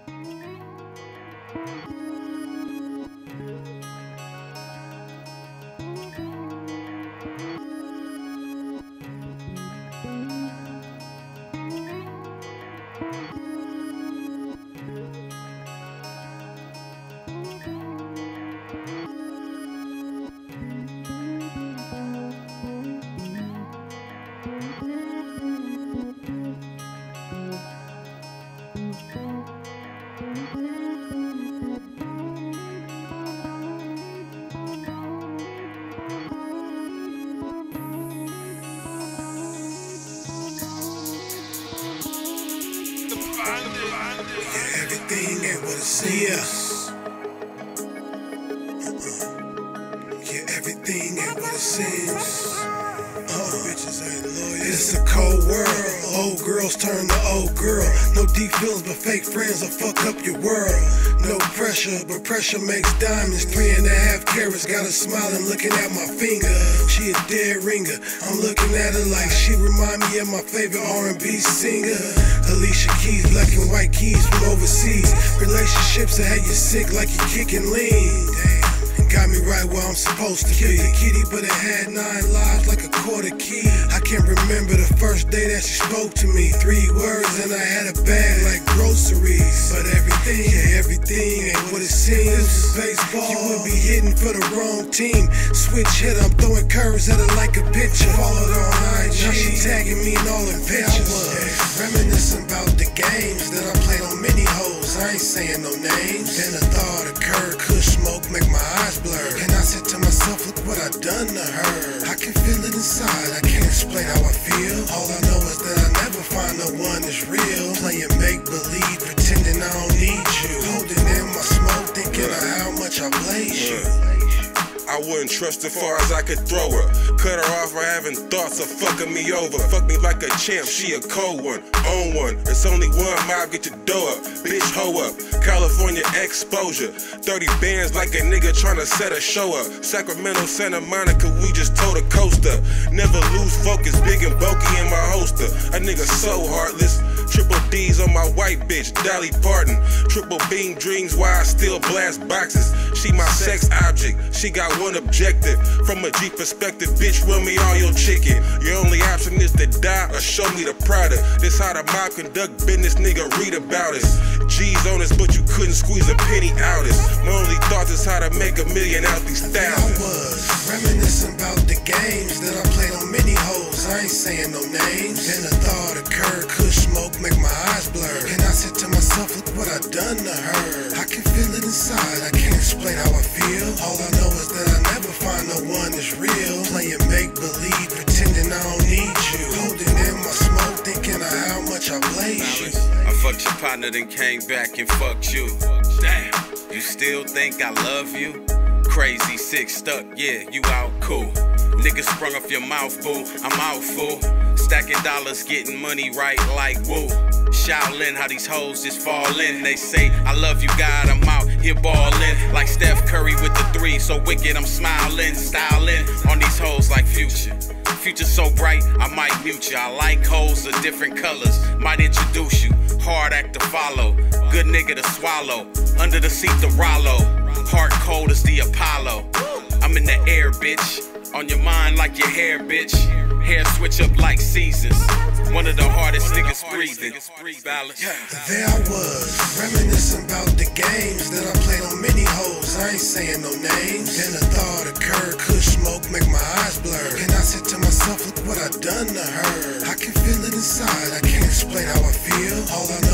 Yeah, everything ain't what it seems. Yeah, everything ain't what it seems. Bitches ain't loyal. It's a cold world. Old girls turn to old girl. No deep feelings but fake friends will fuck up your world. No pressure, but pressure makes diamonds. 3.5 carats, got her smiling, looking at my finger. She a dead ringer. I'm looking at her like she remind me of my favorite R&B singer. Alicia Keys, black and white keys from overseas. Relationships that had you sick like you kicking lean. Got me right where I'm supposed to be. Killed the kitty, but it had 9 lives like a quarter key. I can't remember the first day that she spoke to me. 3 words and I had a bag like groceries. But everything, yeah, everything ain't what it seems. This is baseball, you would be hitting for the wrong team. Switch hit, I'm throwing curves at her like a pitcher. Followed her on IG, now she tagging me in all her pictures. Reminiscing about the games that I played on many hoes. I ain't saying no names. Then a thought occurred, kush smoke make my eyes blur. And I said to myself, look what I done to her. I can feel it inside, I can't explain how I feel. All I know is that I never find no one that's real. Playing make-believe, pretending I don't need you. Holding in my smoke, thinking of how much I blaze you. I wouldn't trust her far as I could throw her. Cut her off for having thoughts of fucking me over. Fuck me like a champ, she a cold one. Own one, it's only one mob, get your dough up. Bitch, hoe up, California exposure. 30 bands like a nigga tryna set a show up. Sacramento, Santa Monica, we just towed a coaster. Never lose focus, big and bulky in my holster. A nigga so heartless. Triple D's on my white bitch, Dolly Parton. Triple beam dreams, why I still blast boxes. She my sex object, she got one objective. From a G perspective, bitch, run me all your chicken. Your only option is to die or show me the product. This how the mob conduct business, nigga, read about us. G's on us, but you couldn't squeeze a penny out us. My only thought is how to make $1 million out these thousands. I was reminiscing about the games that I played on many hoes. I ain't saying no names. Then a thought occurred, kush smoke make my eyes blur. And I said to myself, look what I done to her. I can feel it inside, I can't explain how I feel. All I know is that I never find no one that's real. Playing make-believe, pretending I don't need you. Holding in my smoke, thinking of how much I blaze you. I fucked your partner, then came back and fucked you. Damn, you still think I love you? Crazy, sick, stuck, yeah, you out cool. Niggas sprung off your mouth, boo, I'm out, fool. Stacking dollars, getting money right like woo. Shaolin, how these hoes just fall in. They say, I love you, God, I'm out here ballin'. Like Steph Curry with the 3, so wicked, I'm smiling. Styling on these hoes like Future. Future so bright, I might mute you. I like hoes of different colors, might introduce you. Hard act to follow, good nigga to swallow. Under the seat to Rollo, heart cold as the Apollo. I'm in the air, bitch. On your mind like your hair, bitch. Hair switch up like seasons. One of the hardest niggas breathing. There I was, reminiscing about the games that I played on many hoes. I ain't saying no names. Then a thought occurred, kush smoke make my eyes blur. And I said to myself, look what I done to her. I can feel it inside, I can't explain how I feel. All I